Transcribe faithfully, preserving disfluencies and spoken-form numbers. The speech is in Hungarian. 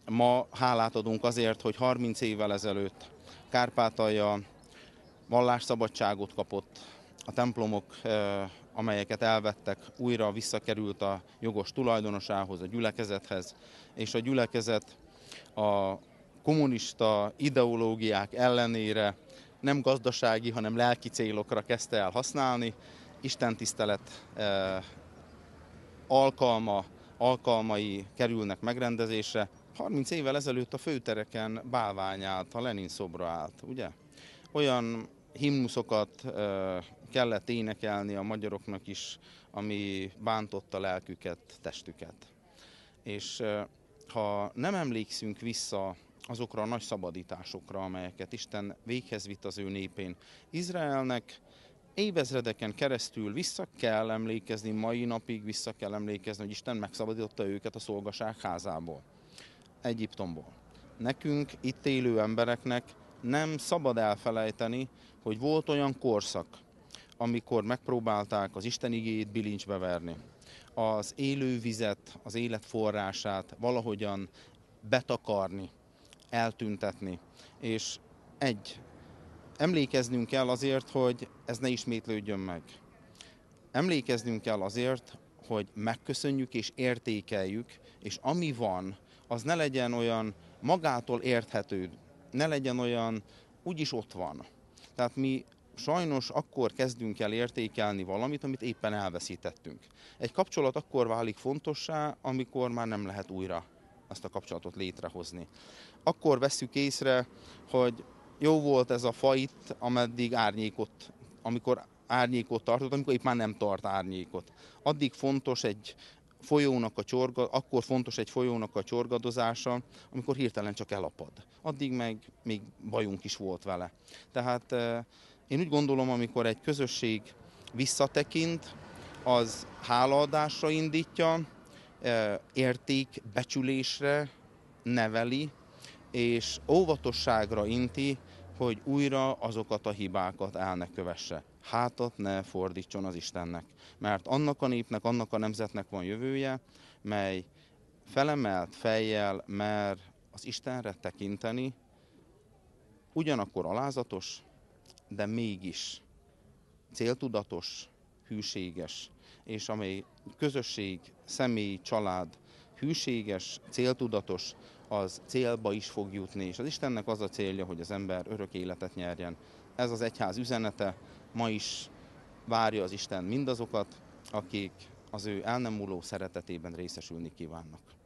Ma hálát adunk azért, hogy harminc évvel ezelőtt Kárpátalja vallásszabadságot kapott, a templomok, amelyeket elvettek, újra visszakerült a jogos tulajdonosához, a gyülekezethez, és a gyülekezet a kommunista ideológiák ellenére nem gazdasági, hanem lelki célokra kezdte el használni. Istentisztelet alkalma, alkalmai kerülnek megrendezésre. harminc évvel ezelőtt a főtereken bálvány állt, a Lenin szobra állt, ugye? Olyan himnuszokat kellett énekelni a magyaroknak is, ami bántotta lelküket, testüket. És ha nem emlékszünk vissza azokra a nagy szabadításokra, amelyeket Isten véghez vitt az ő népén, Izraelnek évezredeken keresztül vissza kell emlékezni, mai napig vissza kell emlékezni, hogy Isten megszabadította őket a szolgaság házából, Egyiptomból. Nekünk, itt élő embereknek nem szabad elfelejteni, hogy volt olyan korszak, amikor megpróbálták az Isten igéjét bilincsbe verni, az élő vizet, az élet forrását valahogyan betakarni, eltüntetni. És egy, emlékeznünk kell azért, hogy ez ne ismétlődjön meg. Emlékeznünk kell azért, hogy megköszönjük és értékeljük, és ami van, az ne legyen olyan magától érthető, ne legyen olyan, úgyis ott van. Tehát mi sajnos akkor kezdünk el értékelni valamit, amit éppen elveszítettünk. Egy kapcsolat akkor válik fontossá, amikor már nem lehet újra azt a kapcsolatot létrehozni. Akkor vesszük észre, hogy jó volt ez a fa itt, ameddig árnyékot, amikor árnyékot tartott, amikor épp már nem tart árnyékot. Addig fontos egy folyónak a csorga, akkor fontos egy folyónak a csorgadozása, amikor hirtelen csak elapad. Addig meg még bajunk is volt vele. Tehát én úgy gondolom, amikor egy közösség visszatekint, az hálaadásra indítja, érték becsülésre neveli, és óvatosságra inti, hogy újra azokat a hibákat el ne kövesse. Hátat ne fordítson az Istennek, mert annak a népnek, annak a nemzetnek van jövője, mely felemelt fejjel mer az Istenre tekinteni, ugyanakkor alázatos, de mégis céltudatos, hűséges, és amely közösség, személy, család hűséges, céltudatos, az célba is fog jutni, és az Istennek az a célja, hogy az ember örök életet nyerjen. Ez az egyház üzenete, ma is várja az Isten mindazokat, akik az ő el nem múló szeretetében részesülni kívánnak.